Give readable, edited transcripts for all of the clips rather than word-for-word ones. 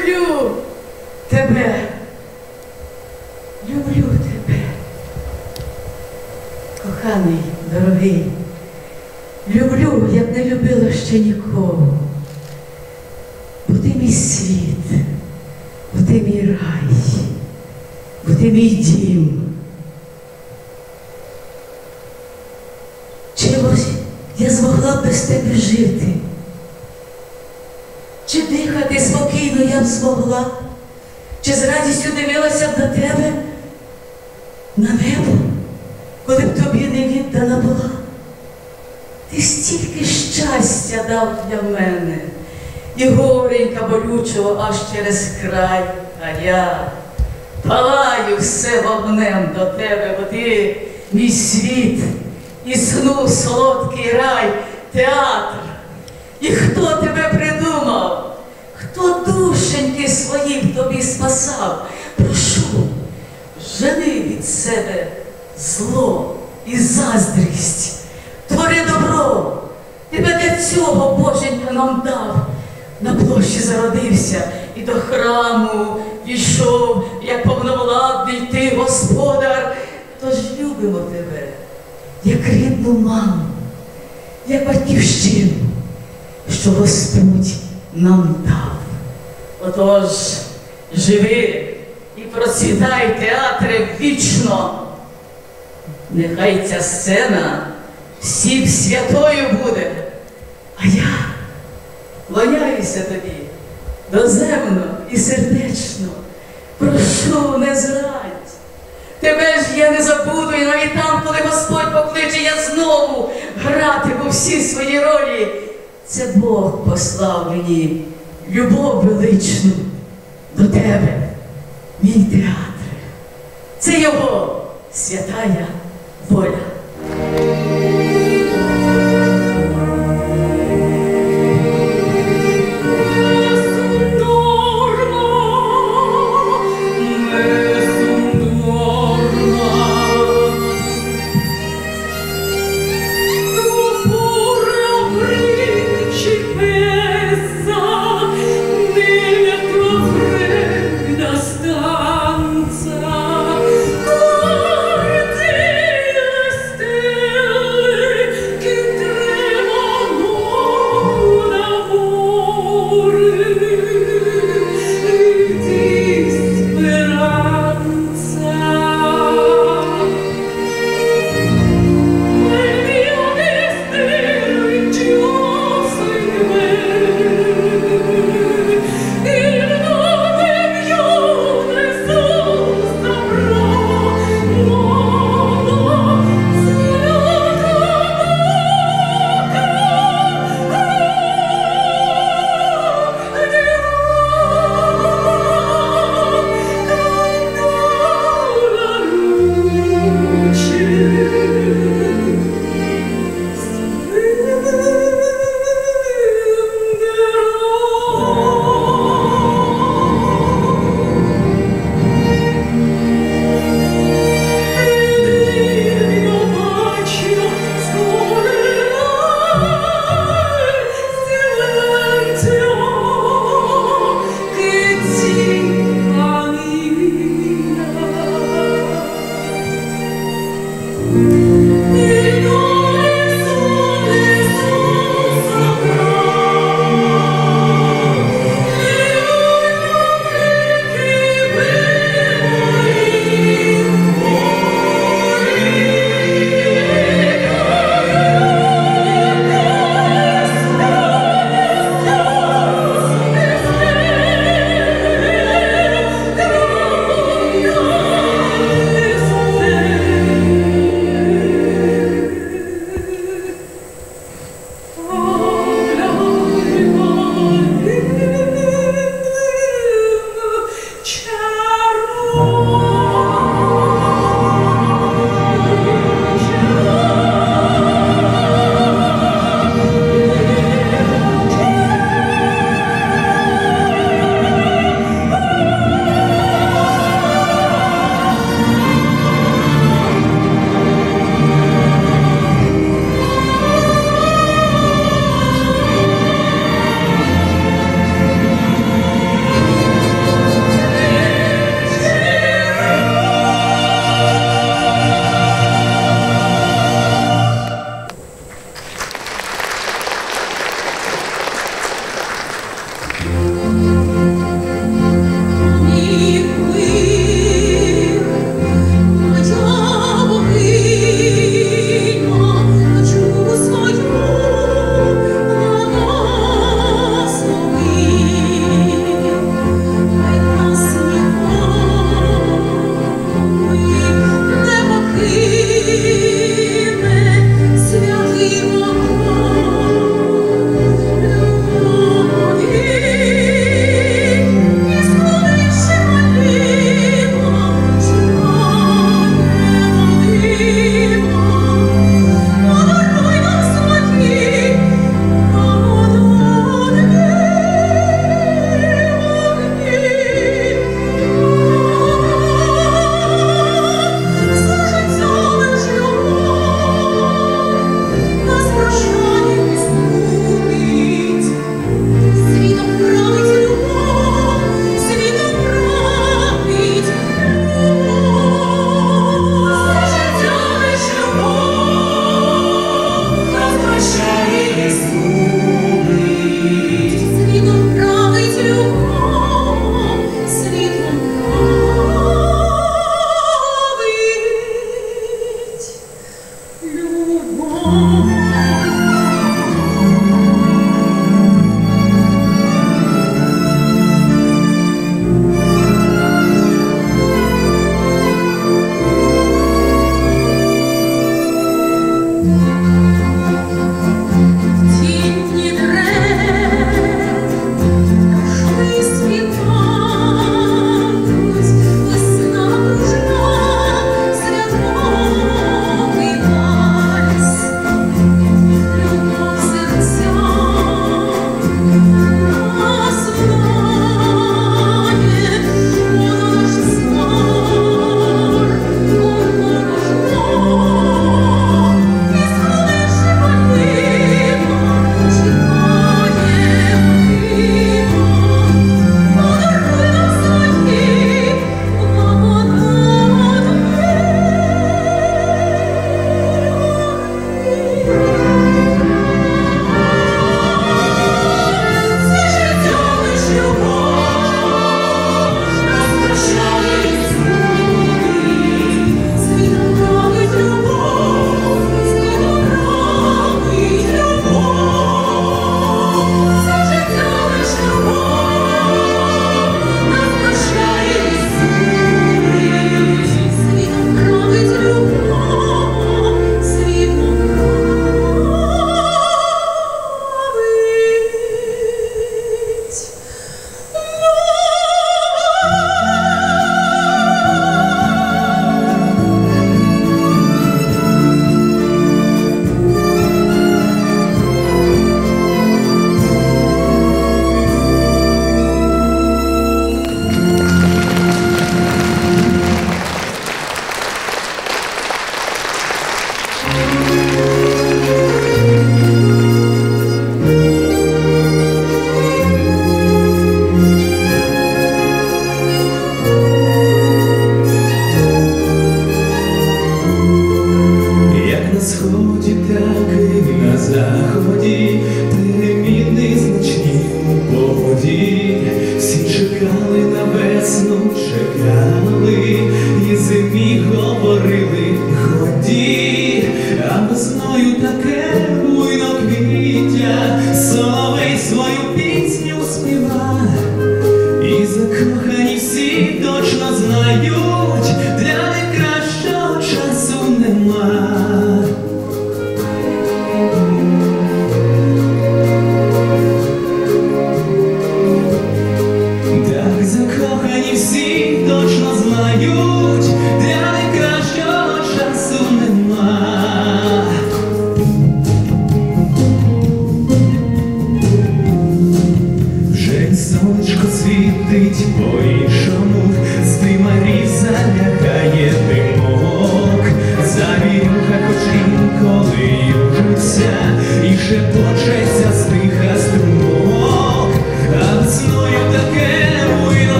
люблю тебе. Люблю тебе. Коханий, дорогий, люблю, як не любила ще нікого. Бо ти мій світ, бо ти мій рай, бо ти мій дім. Чимось я змогла б без тебе жити. Чи дихати спокійно я б змогла, чи з радістю дивилася б на тебе, на небо, коли б тобі не віддана була. Ти стільки щастя дав для мене, і горенька болючого аж через край, а я палаю все вогнем до тебе, бо ти мій світ, і сну солодкий рай, театр. І хто тебе придумав? Хто душеньки свої в тобі спасав? Прошу, жени від себе зло і заздрість, твори добро. Тебе для цього Боженька нам дав. На площі зародився і до храму війшов, як повновладний ти, Господар. Тож любимо тебе, як рідну маму, як батьківщину, що Господь нам дав. Отож, живи і процвітай, театре, вічно. Нехай ця сцена всім святою буде, а я клоняюся тобі доземно і сердечно. Прошу, не зрадь. Тебе ж я не забуду, і навіть там, коли Господь покличе, я знову гратиму всі свої ролі. Це Бог послав мені любов величну до тебе, мій театре. Це Його святая воля. Still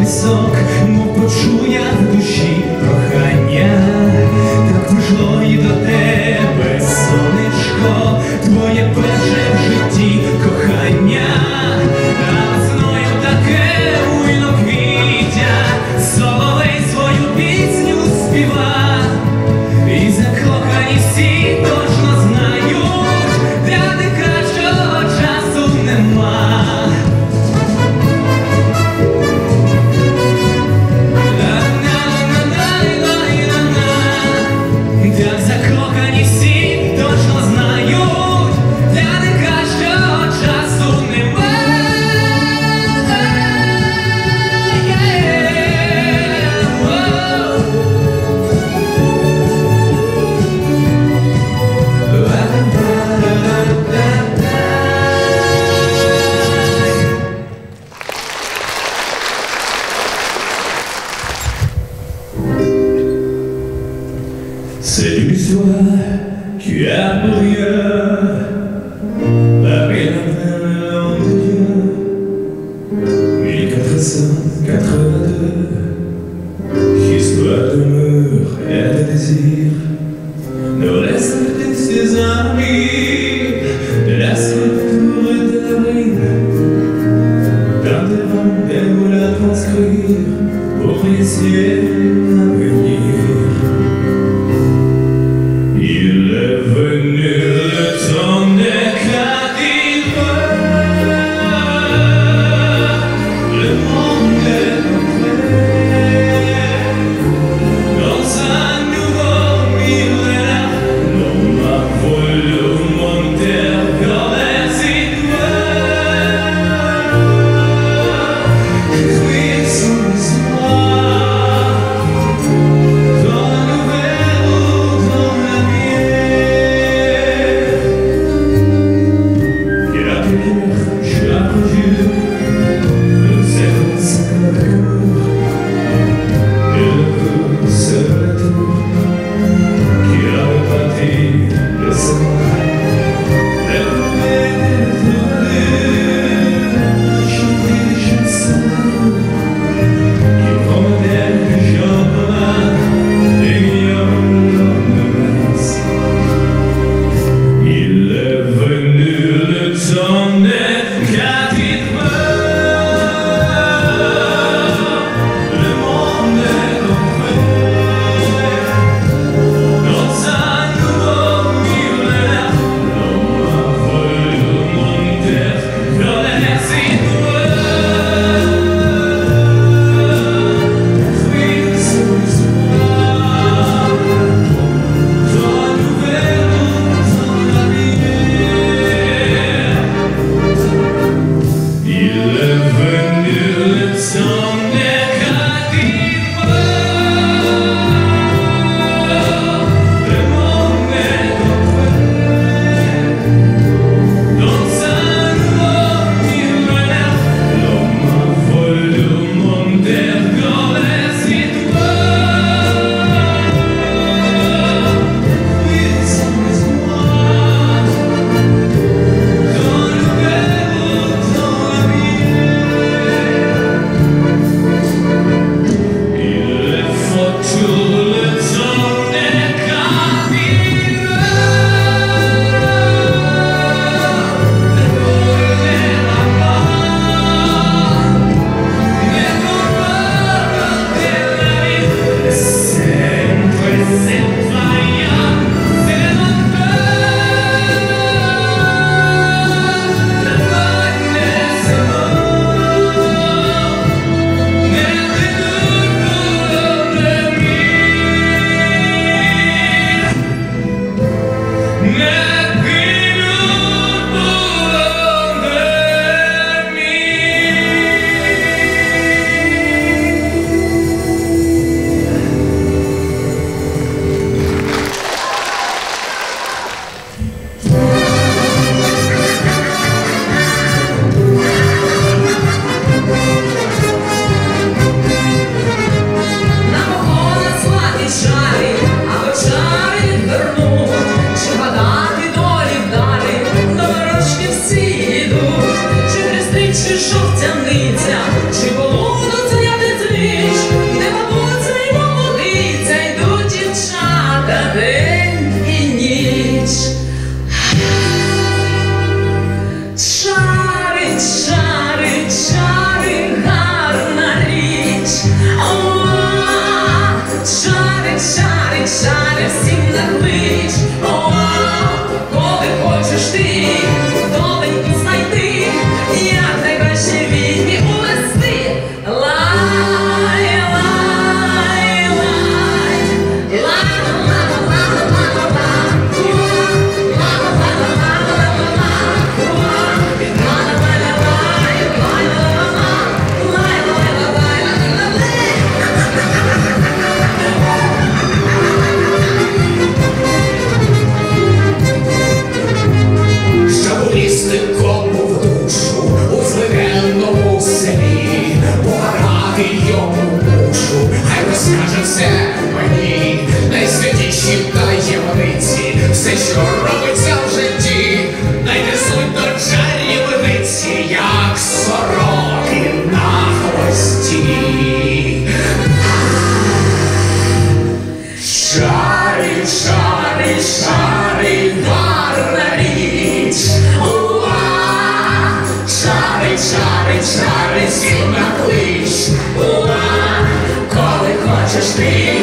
пісок, мов почує в душі прохання. Так прийшло і до тебе, сонечко, твоє перше в житті кохання. А весною таке буйно квіття, соловей свою пісню співа. І закохані всі точно знають, для них кращого часу нема. Так закохані всі точно знають, для них кращого часу нема. C'est du soir, tu as pour rien, la paix le nom de Dieu, 1482, histoire d'amour et de désir, nous laisse de ses amis, de la structure et de la bride, dans des rangs et vous la transcrire, pour les ciels à venir. Il est venu le temps des cadavres, le monde est entré dans un nouveau millénaire. L'homme a voulu monter vers les étoiles, écrire son histoire dans le verre ou dans la chaque jour, nous serons sans l'amour, et le coup sur la tour qui a reparti le soir. Le poète chanter des chansons qui promettaient le genre des millions de minces. Il est venu le temps des cathédrales, le monde est entré dans un nouveau millénaire. L'homme a voulu monter vers les étoiles, écrire son histoire dans un nouvel monde, dans la lumière. Il est venu le temps des cathédrales, le monde est entré dans un nouveau millénaire. L'homme a voulu monter vers les étoiles, écrire son histoire dans le verre ou dans la il faut tout le temps des cathédrales, le monde est là-bas, mais comment de la vie, sempre s'effrayant, c'est l'enfer, le monde est mort, mais чи жовтяниця, чи болото, це я не шарить, всім наклич. Коли хочеш ти